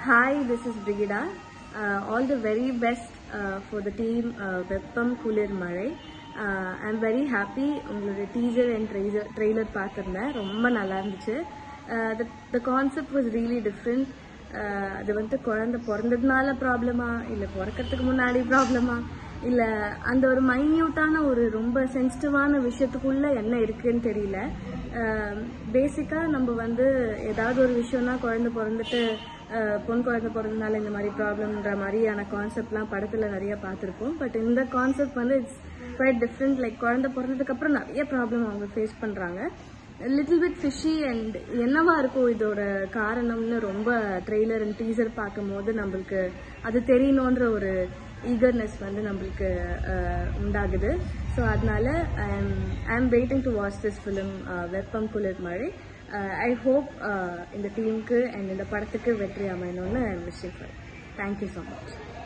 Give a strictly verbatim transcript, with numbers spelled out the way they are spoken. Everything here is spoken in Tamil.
Hi, this is Brigida. Uh, all the very best uh, for the team uh, Veppam Kulir Malai. Uh, I'm very happy. உங்களோட teaser and trailer trailer பார்த்திருந்தேன். ரொம்ப நல்லா இருந்துச்சு. The the concept was really different. அது வந்து குழந்தை பிறந்ததுனால ப்ராப்ளமா இல்லை பிறக்கிறதுக்கு முன்னாடி ப்ராப்ளமா இல்லை அந்த ஒரு மைன்யூட்டான ஒரு ரொம்ப சென்சிட்டிவான விஷயத்துக்குள்ள என்ன இருக்குன்னு தெரியல. பேசிக்காக நம்ம வந்து ஏதாவது ஒரு விஷயம்னா குழந்தை பிறந்துட்டு பொன் குழந்தை பிறந்ததுனால இந்த மாதிரி ப்ராப்ளம்ன்ற மாதிரியான கான்செப்ட்லாம் படத்தில் நிறைய பார்த்துருப்போம். பட் இந்த கான்செப்ட் வந்து இட்ஸ் குவைட் டிஃப்ரெண்ட். லைக் குழந்தை பிறந்ததுக்கப்புறம் நிறைய ப்ராப்ளம் அவங்க ஃபேஸ் பண்ணுறாங்க. லிட்டில் பிட் ஃபிஷி அண்ட் என்னவா இருக்கும் இதோட காரணம்னு ரொம்ப ட்ரெய்லர் அண்ட் டீசர் பார்க்கும் போது நம்மளுக்கு அது தெரியணுன்ற ஒரு ஈகர்னஸ் வந்து நம்மளுக்கு உண்டாகுது. ஸோ அதனால I am waiting to watch this film வெப்பம் குளிர் மழை. ஐ ஹோப் இந்த டீமுக்கு அண்ட் இந்த படத்துக்கு வெற்றி அமையணும்னு I am wishing for. Thank you so much.